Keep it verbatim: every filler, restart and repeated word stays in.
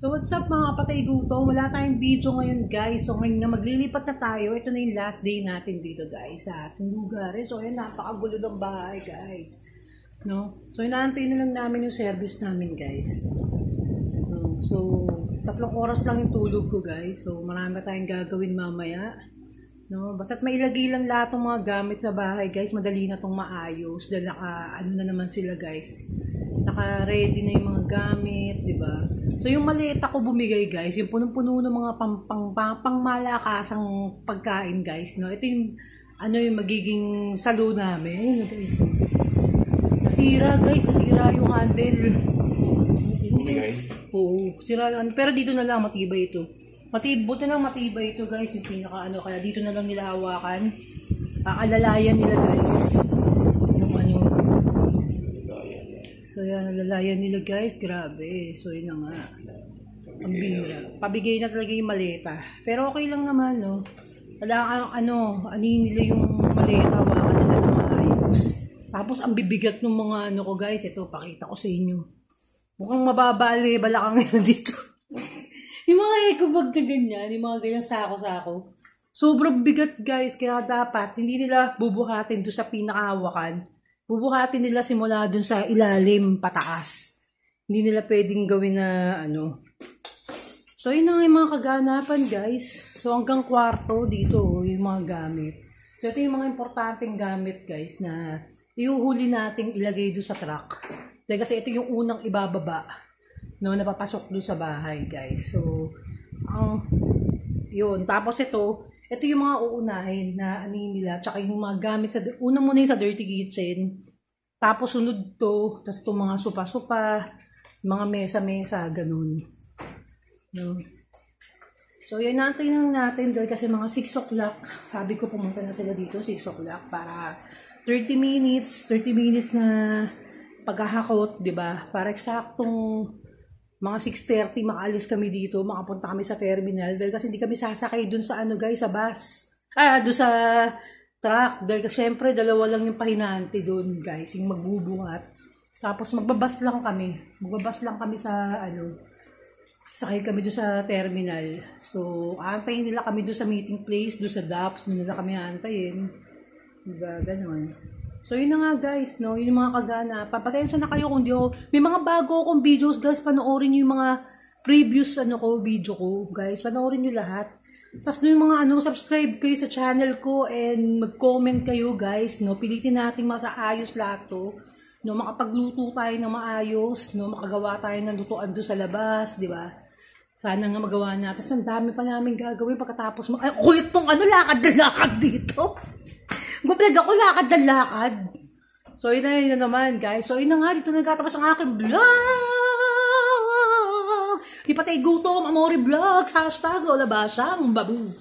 So what's up mga kapatay gutom? Wala tayong video ngayon guys. So ngayon na maglilipat na tayo. Ito na yung last day natin dito guys sa ating lugar. So ayun, napakagulo ng bahay guys. No? So inaantay na lang namin yung service namin guys. No? So tatlong oras lang yung tulog ko guys. So marami tayong gagawin mamaya. No? Basta't mailagay lang lahat ng mga gamit sa bahay guys. Madali na itong maayos. Dahil naka, ano na naman sila guys. Naka-ready na yung mga gamit, di ba? So yung maleta ko bumigay guys, yung punong-puno ng mga pang, pang, pang, pang malakasang pagkain guys, no? Ito yung ano yung magiging salo namin. Ayun guys. Nasira guys, nasira yung handle. Bumigay? Oo, sira lang. Pero dito na lang matibay ito. Matibay, buti na matibay ito guys, yung pinaka ano, kaya dito na lang nila hawakan. Aalalayan nila guys. Yung ano. So yan, nalalayan nila guys, grabe. So yun na nga. Pambira. Pabigay na talaga yung maleta. Pero okay lang naman, no? Wala kang ano, anin nila yung maleta, hawakan nila ng maayos. Tapos ang bibigat ng mga ano ko guys, ito, pakita ko sa inyo. Mukhang mababali, balakang nila dito. Yung mga ekobag na ganyan, yung mga ganyan sako-sako. Sobrang bigat guys, kaya dapat hindi nila bubuhatin doon sa pinakahawakan. Bubuhatin nila simula dun sa ilalim pataas. Hindi nila pwedeng gawin na ano. So yun na nga yung mga kaganapan guys. So hanggang kwarto dito yung mga gamit. So ito yung mga importanteng gamit guys na iuhuli nating ilagay doon sa truck. Dahil kasi ito yung unang ibababa no, napapasok doon sa bahay guys. So ang um, yun. Tapos ito ito yung mga uunahin na anin nila, tsaka yung mga gamit sa, una muna yung sa dirty kitchen, tapos sunod to, tapos itong mga supa-supa, mga mesa-mesa, ganun. No? So, yan natin lang natin, dahil kasi mga six o'clock, sabi ko pumunta na sila dito, six o'clock, para thirty minutes, thirty minutes na paghahakot, di ba? Para eksaktong mga six thirty makaalis kami dito, makapunta kami sa terminal dahil kasi hindi kami sasakay dun sa ano guys, sa bus. Ah, dun sa truck. Dahil kasi syempre dalawa lang yung pahinante dun guys, yung magbubuhat. Tapos magbabas lang kami. Magbabas lang kami sa ano, sakay kami dun sa terminal. So, aantayin nila kami dun sa meeting place, dun sa D A P S, dun nila kami aantayin. Diba, ganun. So, yun na nga guys, no? Yun yung mga kaganapan. Pasensya na kayo kung di ako. May mga bago akong videos, guys. Panoorin nyo yung mga previous ano ko, video ko, guys. Panoorin nyo lahat. Tapos yung mga ano, subscribe kayo sa channel ko and mag-comment kayo, guys, no? Pilitin natin makaayos lahat to. No? Makapagluto tayo ng maayos, no? Makagawa tayo ng lutuan doon sa labas, di ba? Sana nga magawa natin. Tapos ang dami pa namin gagawin pagkatapos. Ay, kulit tong ano, lakad na lakad dito. Mag-vlog ako, lakad na lakad. So, yun na yun na naman, guys. So, yun na nga, dito nagtatapos ang aking vlog. Di pa tayo gutom, Amori Vlogs, hashtag Lola Basang, babu.